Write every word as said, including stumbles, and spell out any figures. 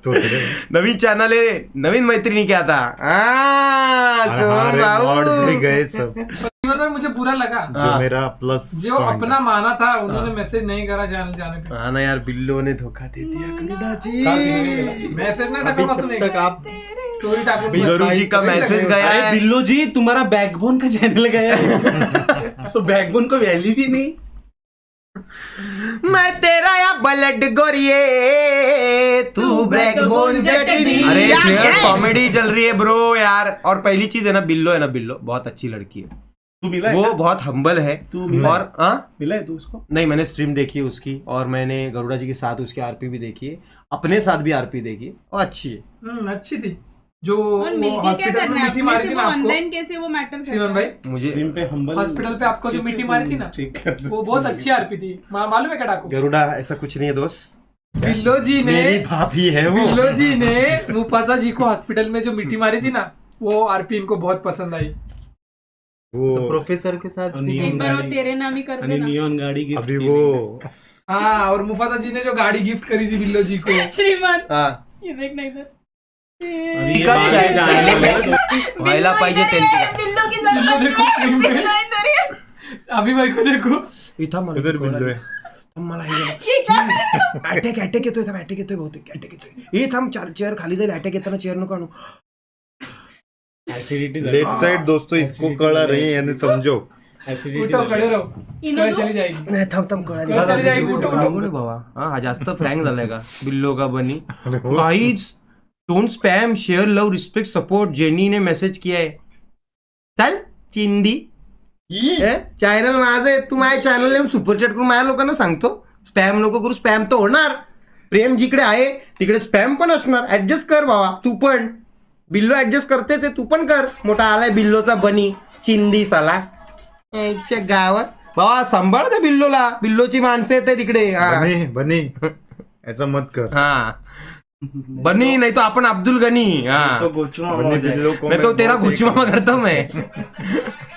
नवीन channel आहे, नवीन मैत्रिणी क्या था भी गए सब। मुझे बुरा लगा जो मेरा प्लस जो अपना माना था उन्होंने मैसेज नहीं करा चैनल जाने पे। हाँ ना यार, बिल्लो ने धोखा दे दिया गरुड़ा जी। मैसेज नहीं था, तक आप गरु जी का मैसेज गया है। बिल्लो जी तुम्हारा बैकबोन का चैनल गया है तो बैकबोन को वैल्यू भी नहीं। मैं तेरा या ब्लड गोरिये तू बैकबोन जटनी। अरे कॉमेडी चल रही है ब्रो यार। और पहली चीज है ना, बिल्लो है ना, बिल्लो बहुत अच्छी लड़की है। तू मिला है वो क्या? बहुत हम्बल है। तू मिला और आ? मिला है तू उसको? नहीं, मैंने स्ट्रीम देखी है उसकी, और मैंने गरुड़ा जी के साथ उसकी आरपी भी देखी है, अपने साथ भी आरपी देखी है, और अच्छी है। अच्छी थी। जो हॉस्पिटल में मीठी मारी थी ना आपको, ऑनलाइन कैसे वो मैटर करता शिवन भाई, मुझे स्ट्रीम पे हम्बल हॉस्पिटल पे आपको जो मीठी मारी थी ना, वो बहुत अच्छी आरपी थी। मालूम है क्या डाकू? गरुड़ा ऐसा कुछ नहीं है दोस्त, बिल्लो जी ने, मेरी भाभी है वो। बिल्लो जी ने मुफासा जी को हॉस्पिटल में जो मीठी मारी थी ना, वो आरपी इनको बहुत पसंद आई। वो तो प्रोफेसर के साथ एक बार वो तेरे नाम ही कर देना। नियॉन गाड़ी गिफ्ट अभी वो हाँ, और मुफासा जी ने जो गाड़ी गिफ्ट करी थी बिल्लो जी को। श्रीमान हाँ, ये देखना इधर व्हायला पाहिजे त्यांची। बिल्लो की बिल्लो देखो स्क्रीन पे, अभी भाई को देखो, इथं मला उधर बिल्लो है। मला हे अटॅक अटॅक येतोय, थांब अटॅक येतोय, बहुतेक अटॅक येतोय। हे थांब, चार चेअर खाली जाईल, अटॅक येताना चेअर नको आणू। लेफ्ट साइड दोस्तों इसको कड़ा रही है, यानी समझो। उठो, खड़े रहो, कळ चली जाएगी। नाही थांब थांब, कळाली कळ चली जाएगी, उठो उठो। बाबा हा हा जास्त फ्रँक झालाय का बिल्लो का बनी? Guys don't spam, share love respect support. Jenny ने मेसेज किया है। चल चिंदी, चॅनल माझं आहे, तू माझ्या चॅनल सुपर चॅट करून माझ्या लोकांना सांगतो स्पॅम नको करू। स्पॅम तर होणार, प्रेम जिकडे आहे तिकडे स्पॅम पण असणार। ऍडजस्ट कर बाबा तू पण, बिल्लो ऍडजस्ट करतेच आहे, तू पण कर। मोठा आलाय बिल्लोचा बनी, चिंदी साला याच्या गावात। बाबा सांभाळ त्या बिल्लोला, बिल्लोची माणसं येते तिकडे। बनी बनी ऐसा मत कर। हाँ बनी, नहीं तो अपन अब्दुल गनी। हाँ तो गोचुआ बनी बिल्लो को मैं तो मैं तेरा बहुत गुच्चू मामा करता हूँ मैं।